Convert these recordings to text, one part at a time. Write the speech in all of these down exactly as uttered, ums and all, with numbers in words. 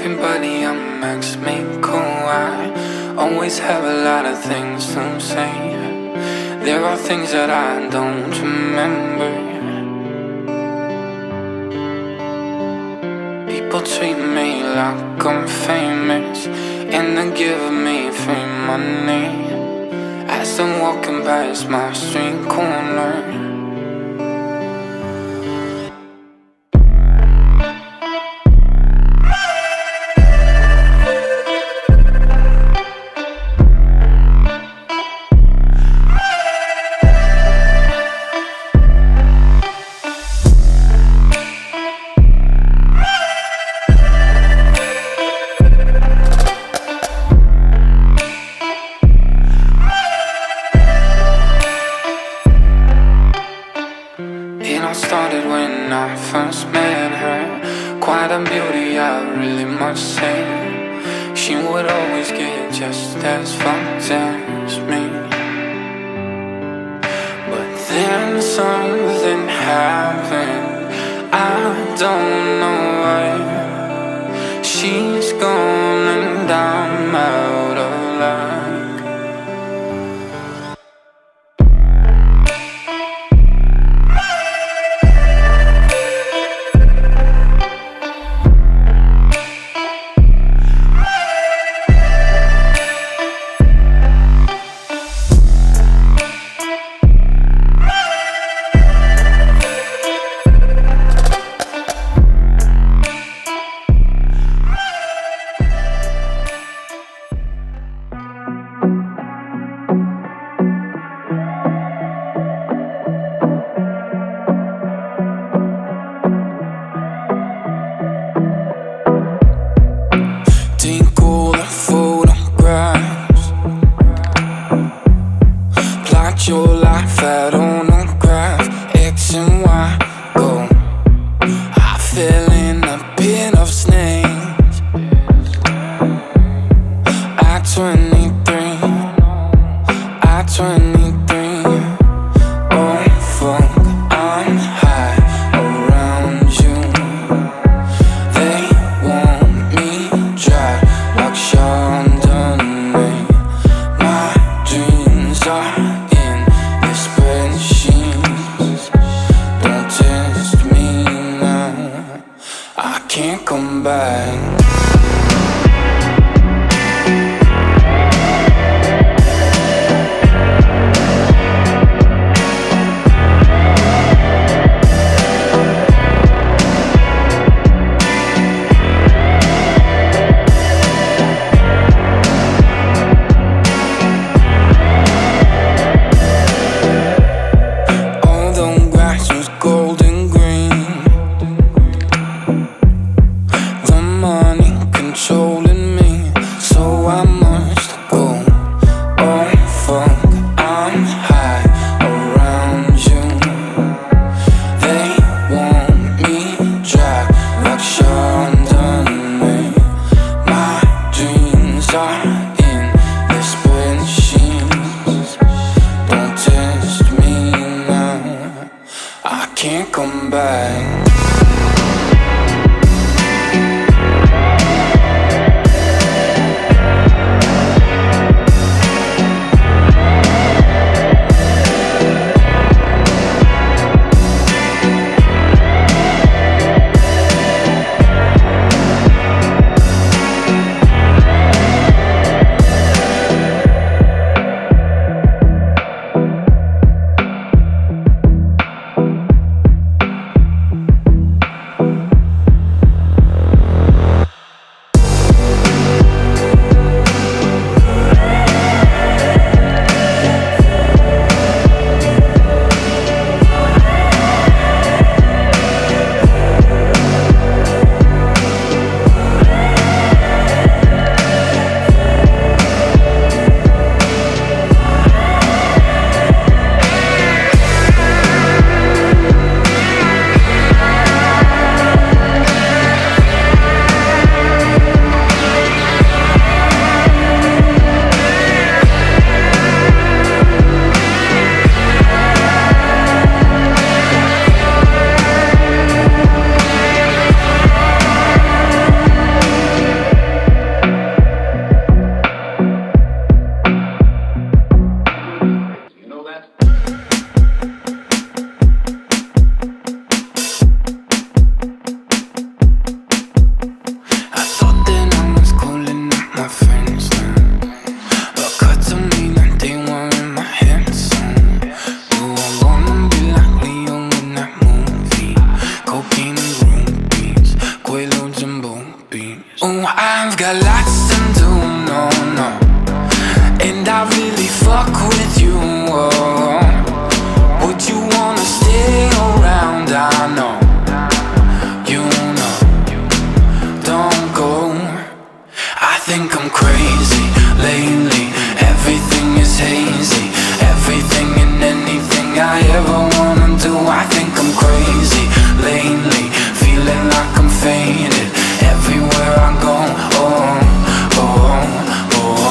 everybody I'm Max Miko. I always have a lot of things to say. There are things that I don't remember. People treat me like I'm famous, and they give me free money as I'm walking past my street corner. It all started when I first met her. Quite a beauty, I really must say. She would always get just as fucked as me. But then something happened, I don't know why. She's gone and I'm out of luck. Take all the photographs, plot your life out on a graph, X and Y, go. I fell in a pit of snakes at twenty-three, at twenty-three. Oh fuck, I'm high around you. They want me dry like Chardonnay. My dreams are in the spreadsheets. Don't test me now, I can't come back. Golden green, the money nudes and boobies. Oh, I've got lots to do, no, no. And I really fuck with you, oh. Would you wanna stay around? I know, you know, don't go. I think I'm crazy lately. Everything is hazy. Everything and anything I ever wanna do. I think I'm crazy lately. Feeling like I'm faded everywhere I go. Oh, oh, oh.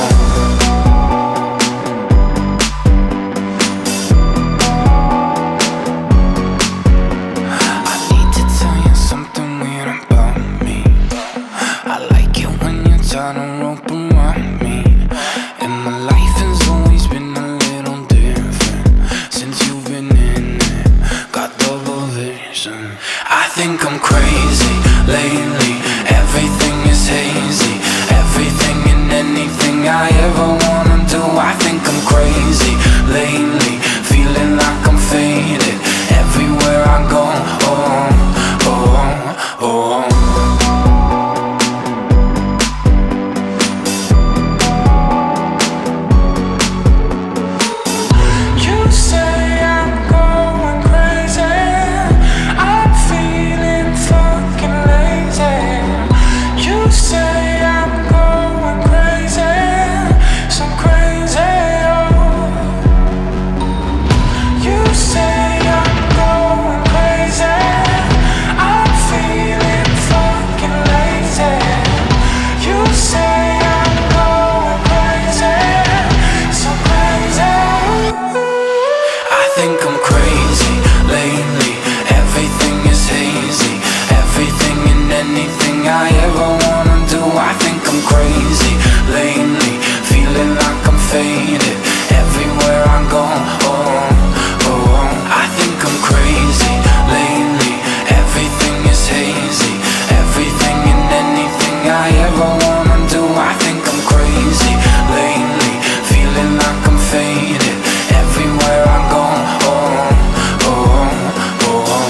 I need to tell you something weird about me. I like it when you tie the rope around me. And my life has always been a little different since you've been in it. Got double vision. I think I'm crazy lately. Everything is hazy. Everything and anything I ever wanna do. I think I'm crazy lately. Feeling like I'm faded everywhere I go. Oh, oh, oh. I ever wanna do. I think I'm crazy lately. Feeling like I'm faded everywhere I go. Oh, oh, I think I'm crazy lately. Everything is hazy. Everything and anything I ever wanna do. I think I'm crazy lately. Feeling like I'm faded everywhere I go. Oh, oh, oh.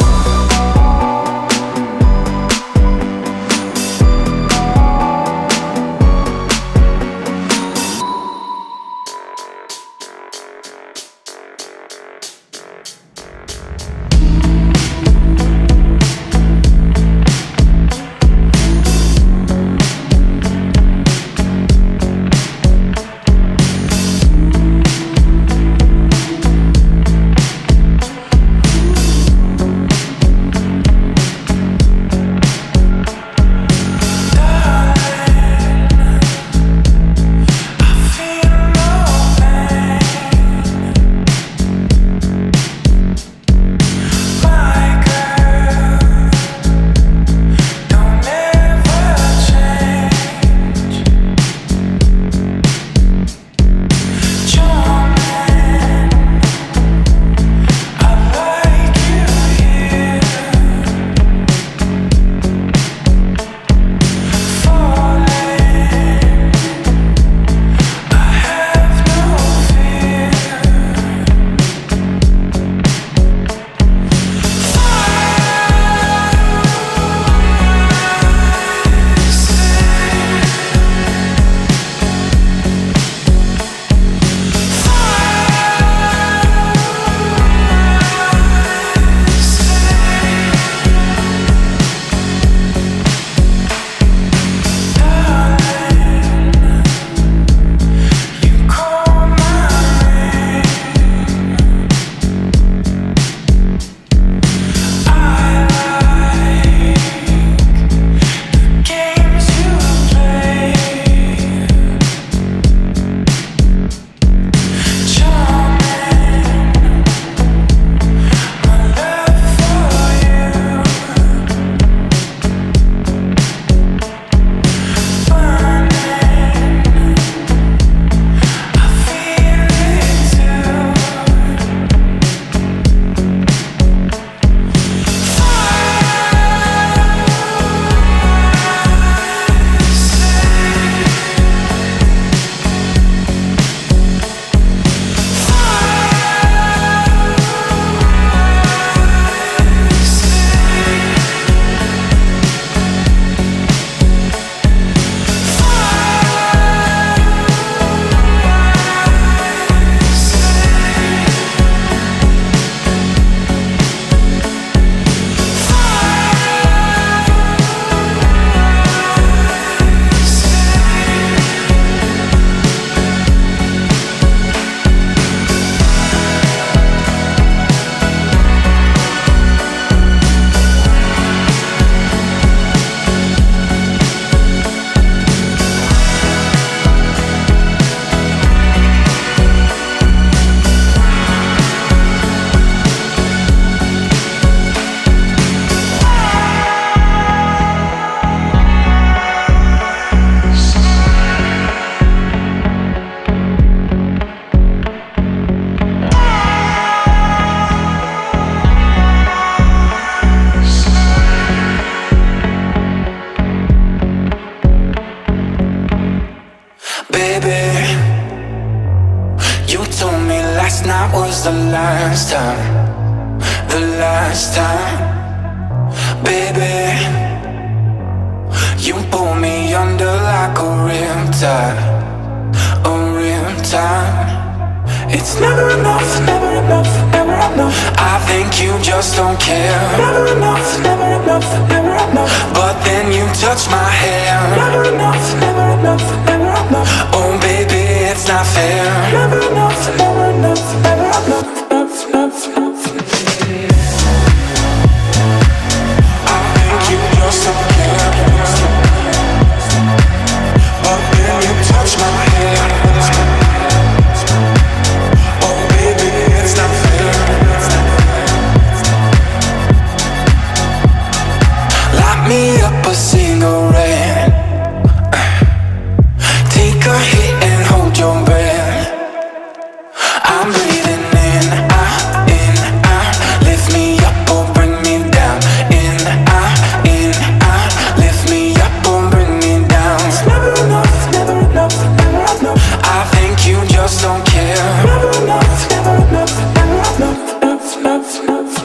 last night was the last time, the last time. Baby, you pull me under like a riptide, a riptide. It's never enough, never enough, never enough. I think you just don't care. Never enough, never enough, never enough. But then you touch my hair. Never enough, never enough, never enough. Oh baby, it's not fair. Never enough, never enough, never enough, enough, enough, enough. I think you just don't care. But then you touch my hair. Me up a cigarette, take a hit and hold your breath. I'm breathing in, out, in, out. Lift me up or bring me down. In, out, in, out. Lift me up or bring me down. It's never enough, never enough, never enough. I think you just don't care. Never enough, never enough, never enough, enough, enough, enough.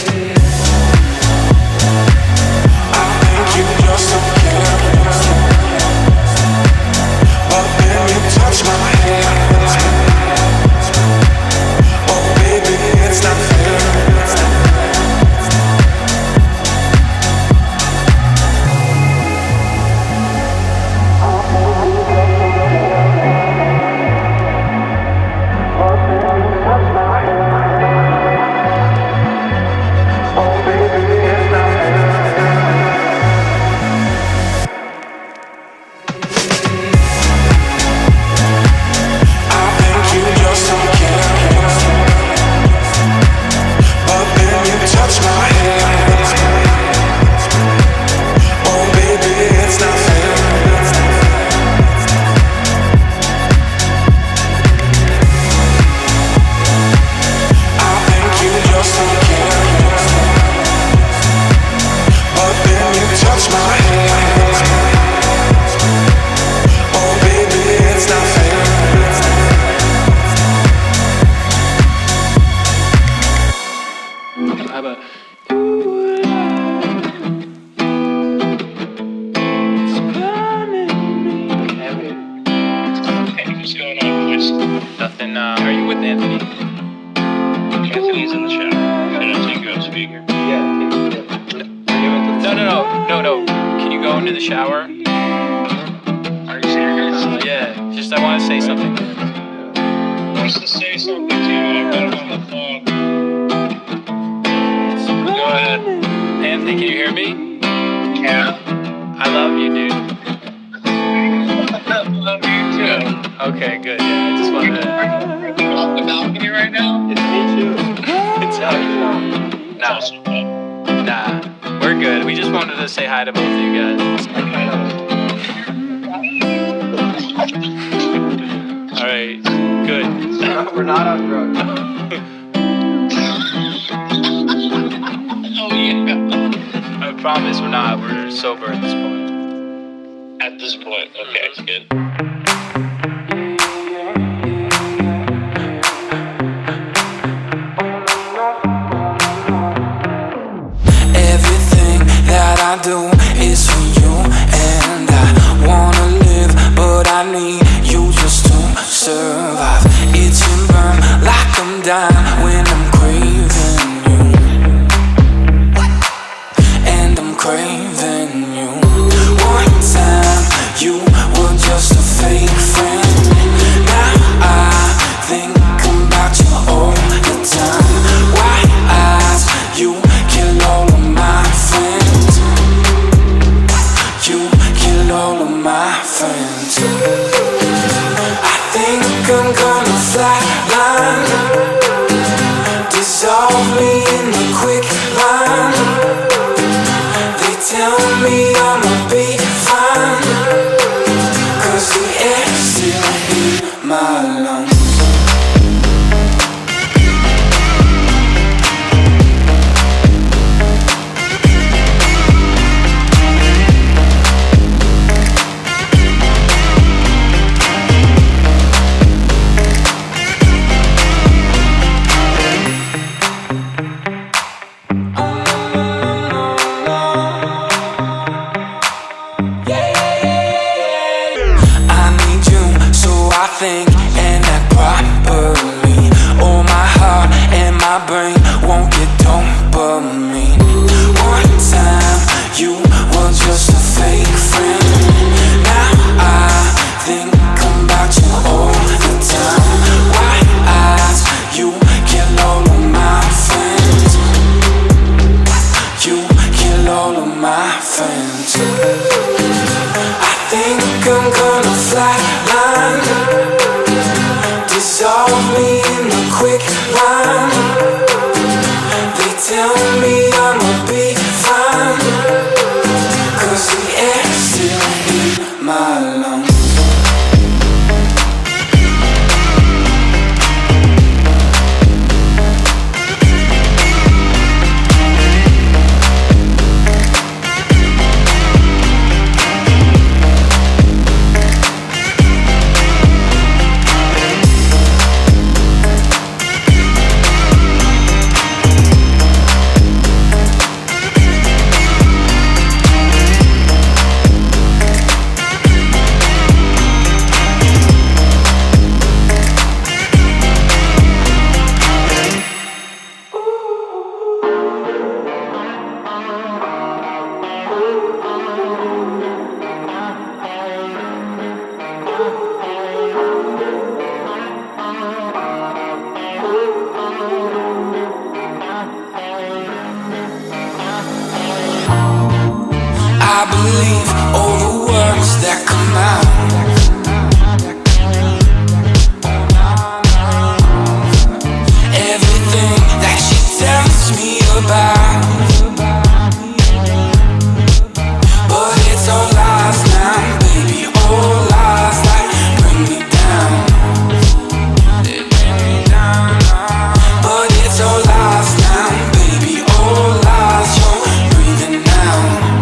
Touch my hair. Oh baby, it's not fair. Oh baby, it's not fair. Nothing, uh, are you with Anthony? Anthony's in the shower. Should I take you off speaker? Yeah. No, no, no, no, no. Can you go into the shower? Are you serious? Uh, yeah, just I want to say something. Wants to say something to you, I've got him on the phone. Go ahead. Anthony, can you hear me? Yeah. I love you, dude. I love you too. Okay, good. Yeah, I just wanted to. Are you off the balcony right now? It's me too. It's how you. Nah. Nah. We're good. We just wanted to say hi to both of you guys. Alright, good. We're not on drugs. Oh yeah. I promise we're not. We're sober at this point. At this point, okay, that's good. I do is for you, and I wanna live, but I need you just to survive. Itch and burn like I'm dying when I'm craving you, and I'm craving you. One time you were just a fake friend. Now I think about you all the time. White eyes, you kill all of my friends. You kill all of my friends. I think I'm gonna flatline, dissolve me in the quick line. They tell me I'ma be fine, 'cause the air's still in my lungs. think and act properly. Oh, my heart and my brain won't get dopamine. One time you were just a fake friend. Now I think about you all the time. Why eyes, you kill all of my friends. You kill all of my friends. I think I'm gonna flatline, dissolve me in the quick line. They tell me I'ma be fine, 'cause the air's still in my lungs. I believe all the words that come out. Everything that she tells me about. But it's all lies now, baby, all lies that bring me down. They bring me down. But it's all lies now, baby, all lies. You're breathing now.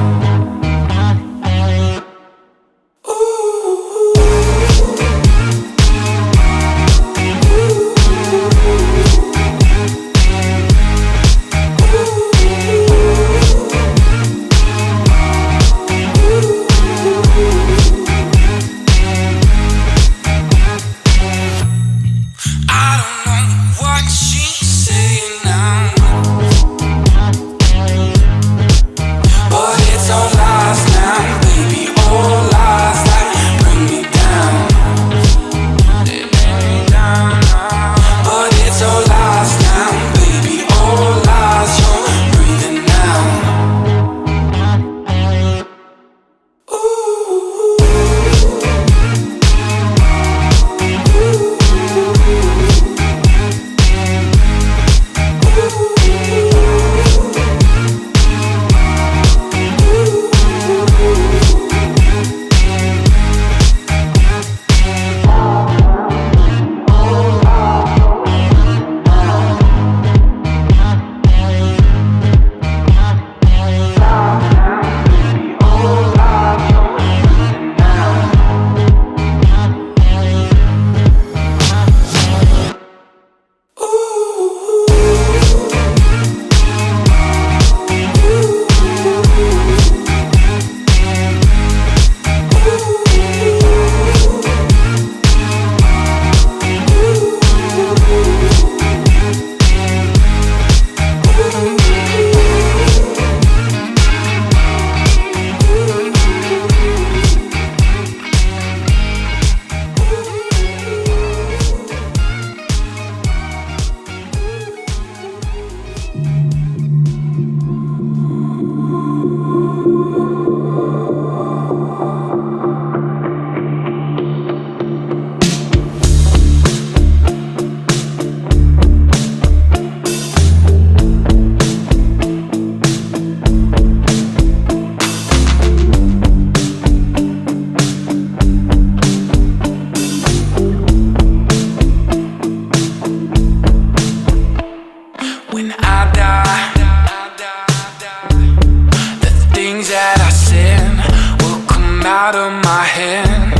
Out of my head,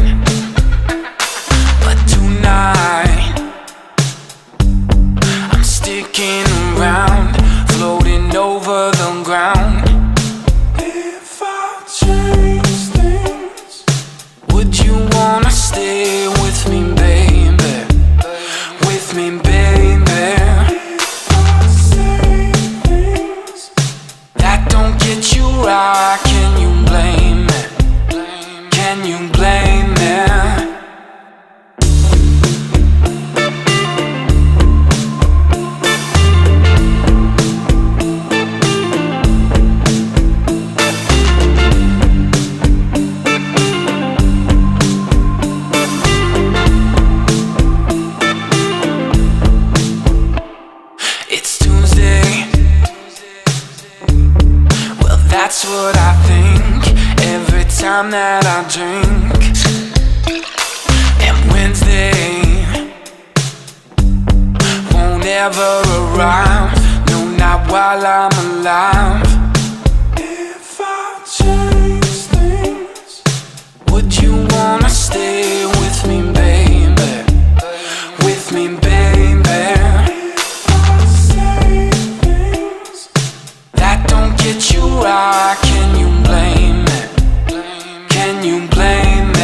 but tonight I'm sticking around, floating over the ground. If I change things, would you wanna stay with me, babe? that I drink. And Wednesday won't ever arrive, no, not while I'm alive. If I change things, would you wanna stay with me, baby? With me, baby. If I say things that don't get you right, can you blame me? Can you blame me?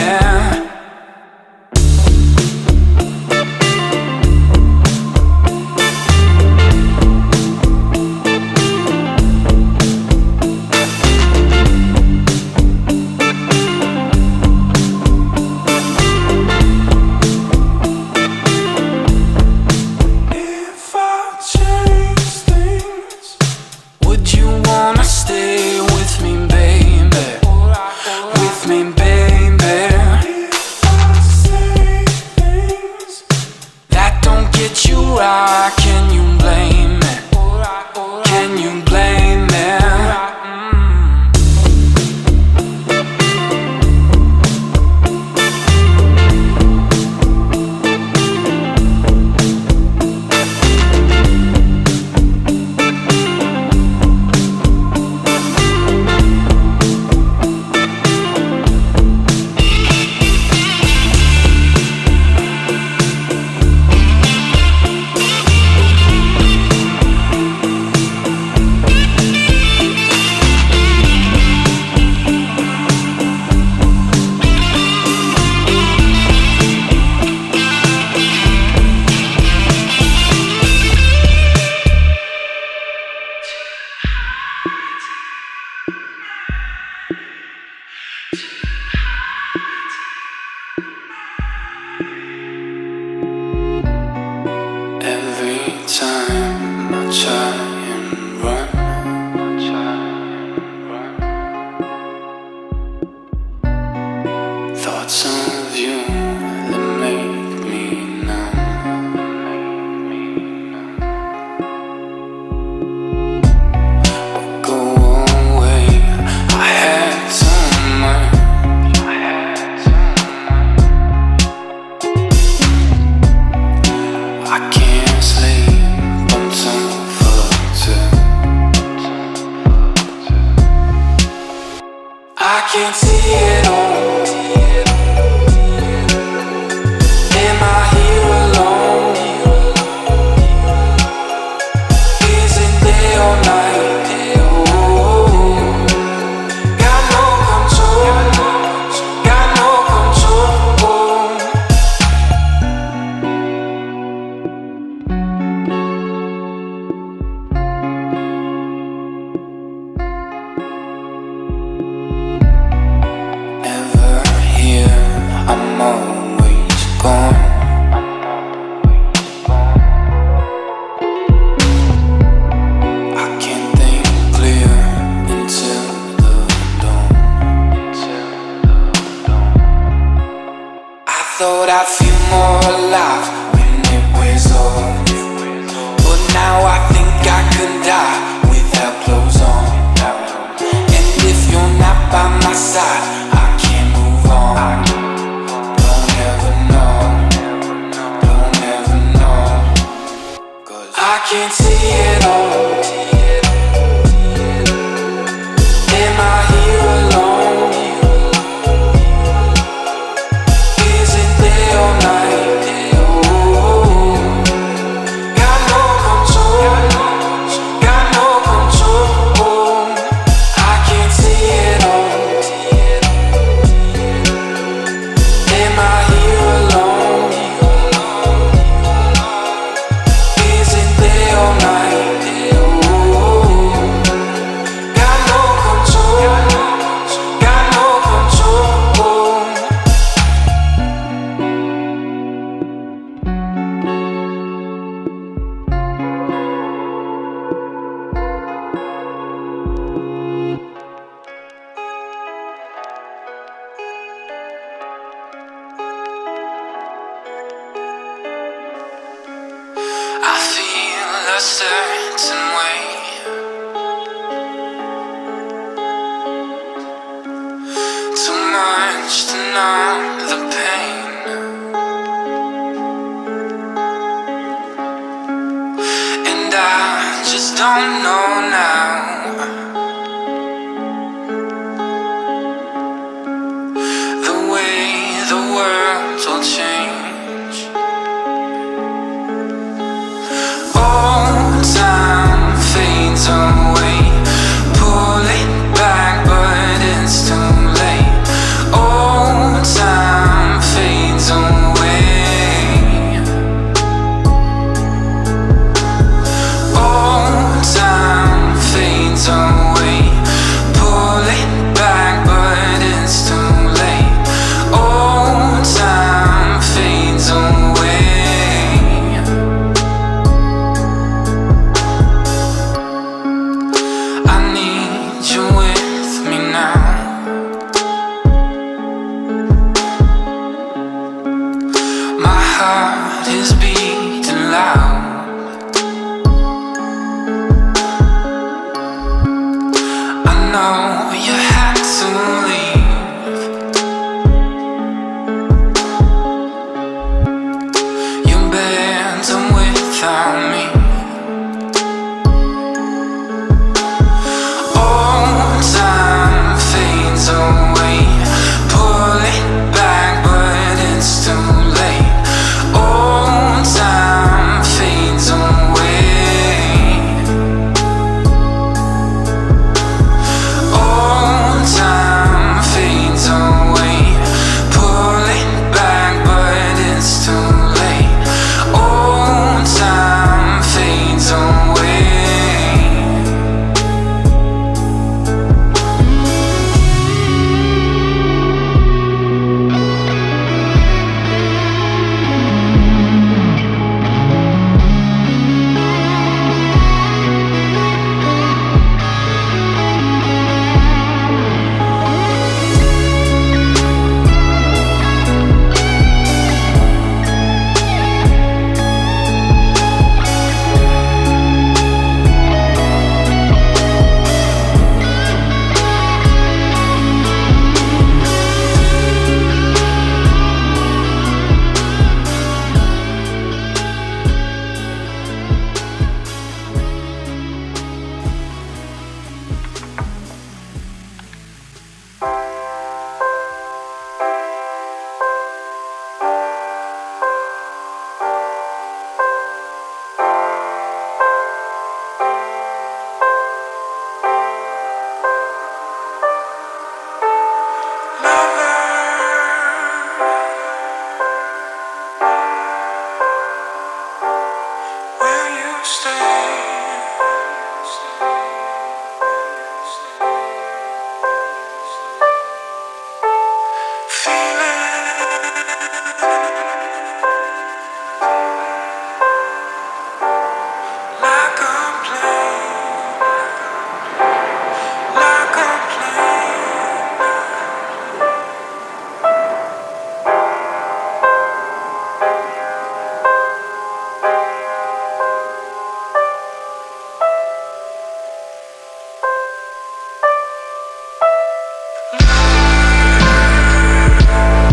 Stay with me, baby. With me, baby. If I say things that don't get you right, can you blame me? Can you blame me? Every time I try and run, I try and run. Thoughts of you that make me numb, make me numb. But go away, I had so much, I had so much. I can't sleep, I'm so fucked up. I can't see it all. Am I here alone? Is it day or night? Oh, got no control, got no control. Ever here, I'm always gone. I can't think clear until the dawn. I thought I'd feel more alive when it was on, but now I think I could die without clothes on. And if you're not by my side, I can't move on. Don't ever know, don't ever know, 'cause I can't see it all. Am I here alone? Is it day or night? Oh, got no control, got no control. I can't see it all. Am I here alone? Is it day or night? Oh, got no control, got no control. I feel a certain way tomorrow. the world will change. Old time fades away. Pull it back, but it's too late. Old time fades away. Old time fades away. Pull it back, but it's too late. Old time fades away. I need you with me now. My heart is beating loud. I know you had to leave. You bent without me. Old time fades away. Pull it back, but it's too late. Old time fades away. Old time fades away. Pull it back, but it's too late. Old time fades away. Will you stay? Like a plane, like a plane.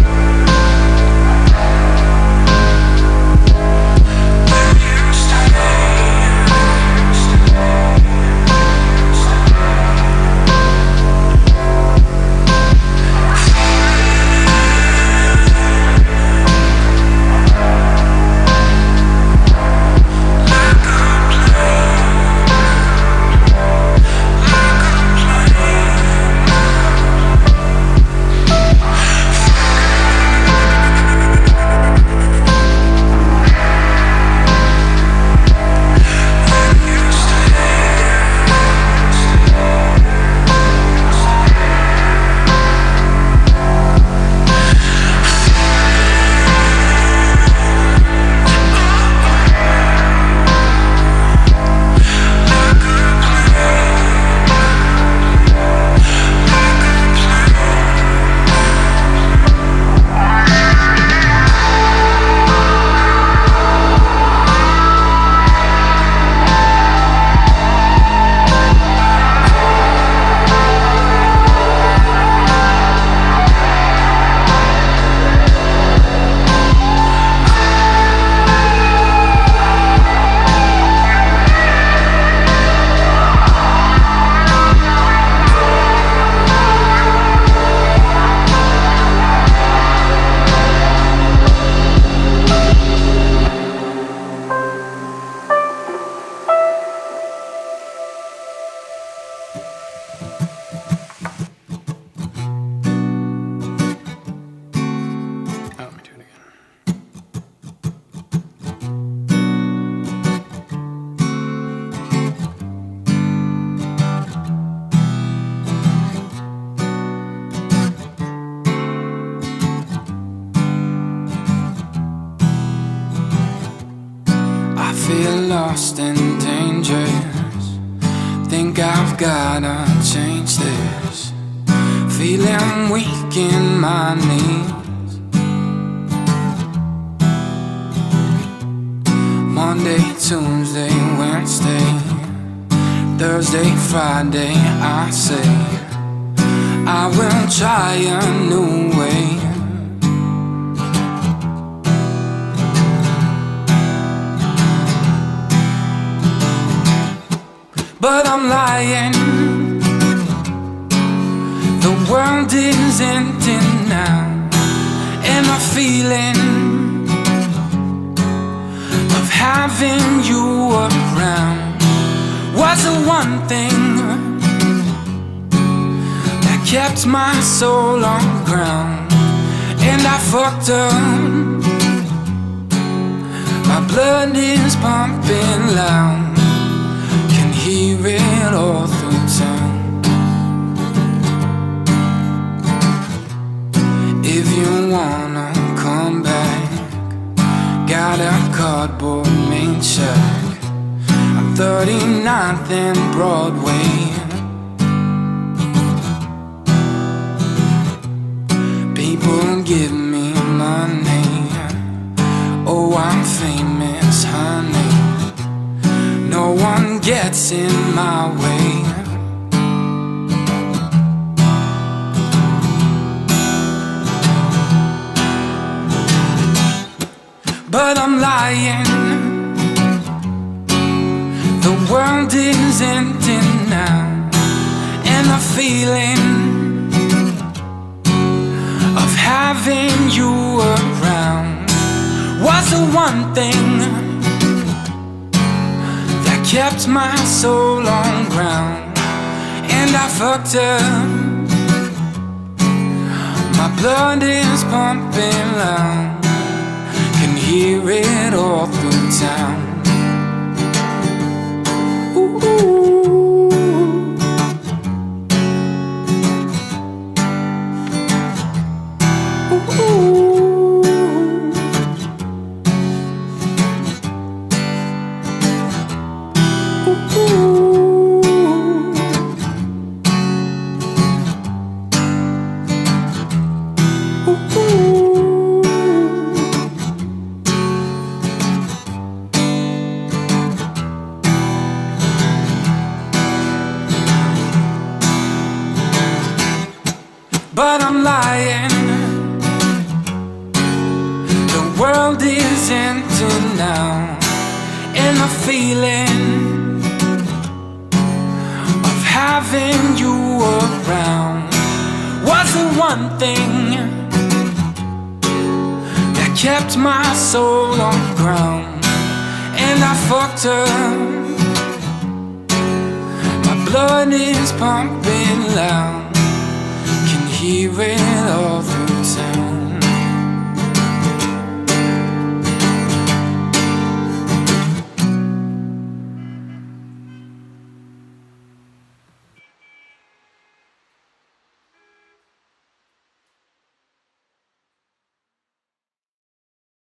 lost and dangerous. Think I've gotta change this. Feeling weak in my knees. Monday, Tuesday, Wednesday, Thursday, Friday, I say I will try a new way. But I'm lying. The world is ending now, and my feeling of having you around was the one thing that kept my soul on the ground. And I fucked up. My blood is pumping loud, hear it all through town. If you wanna come back, got a cardboard main shack. I'm thirty-ninth and Broadway. People give me money. Oh, I'm famous, honey. No one gets in my way. But I'm lying. The world is ending now, and the feeling of having you around was the one thing kept my soul on ground. And I fucked up. My blood is pumping loud, can hear it all through town. Ooh, ooh, ooh. But I'm lying. The world is empty now, and the feeling of having you around was the one thing that kept my soul on the ground. And I fucked up. My blood is pumping loud, hear it all through